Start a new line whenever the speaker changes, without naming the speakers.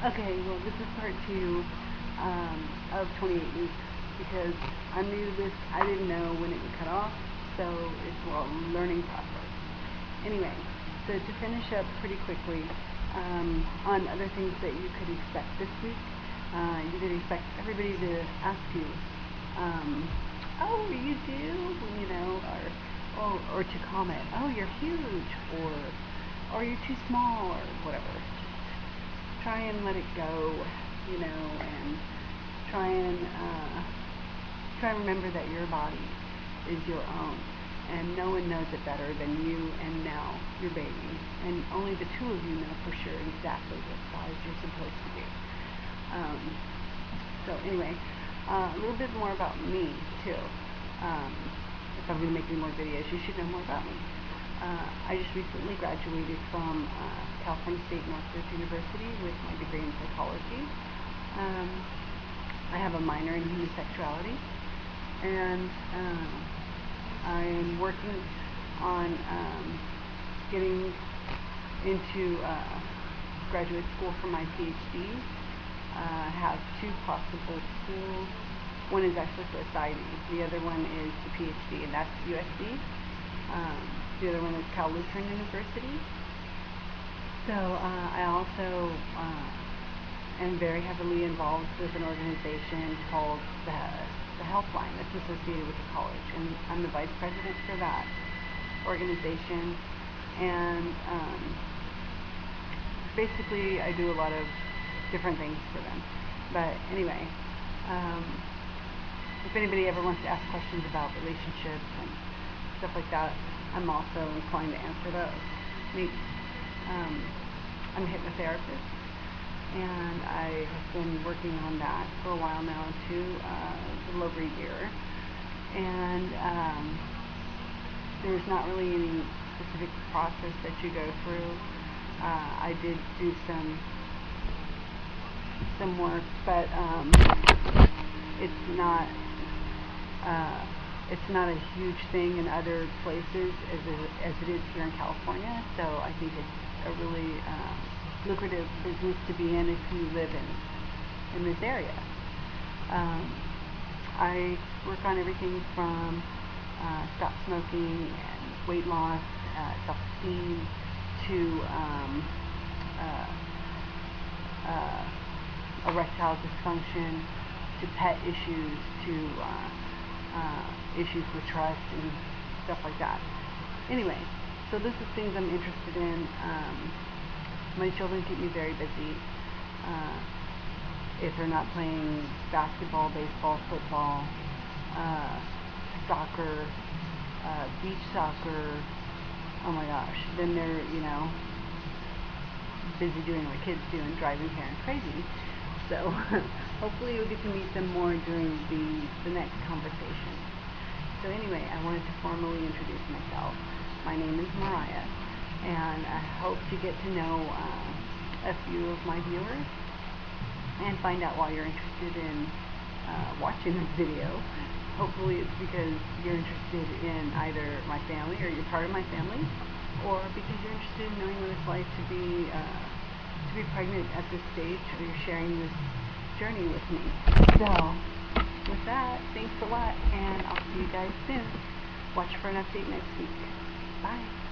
Okay, well this is part two of 28 weeks because I'm new to this. I didn't know when it would cut off, so it's a learning process. Anyway, so to finish up pretty quickly on other things that you could expect this week, you could expect everybody to ask you, oh, you do, or to comment, oh, you're huge, or you're too small, or whatever. Try and let it go, and try and remember that your body is your own, and no one knows it better than you and now your baby, and only the two of you know for sure exactly what size you're supposed to be. So anyway, a little bit more about me too. If I'm going to make any more videos, you should know more about me. I just recently graduated from California State Northridge University with my degree in psychology. I have a minor in human sexuality, and I am working on getting into graduate school for my PhD. I have two possible schools. One is actually for PsyD. The other one is the PhD, and that's USC. The other one is Cal Lutheran University. So I also am very heavily involved with an organization called the Helpline that's associated with the college, and I'm the vice president for that organization. And basically I do a lot of different things for them. But anyway, if anybody ever wants to ask questions about relationships and stuff like that, I'm also inclined to answer those. Maybe. I'm a hypnotherapist, and I have been working on that for a while now too, a little over a year. And there's not really any specific process that you go through. I did do some work, but it's not a huge thing in other places as it is here in California. So I think it's a really lucrative business to be in if you live in this area. I work on everything from stop smoking and weight loss, self-esteem, to erectile dysfunction, to pet issues, to issues with trust and stuff like that. Anyway, so this is things I'm interested in. My children keep me very busy. If they're not playing basketball, baseball, football, soccer, beach soccer, oh my gosh, then they're, busy doing what kids do and driving parents crazy. So hopefully you'll get to meet them more during the next conversation. So anyway, I wanted to formally introduce myself. My name is Mariah, and I hope to get to know a few of my viewers and find out why you're interested in watching this video. Hopefully it's because you're interested in either my family, or you're part of my family, or because you're interested in knowing what it's like to be pregnant at this stage, or you're sharing this journey with me. So with that, thanks a lot, and I'll see you guys soon. Watch for an update next week. Bye.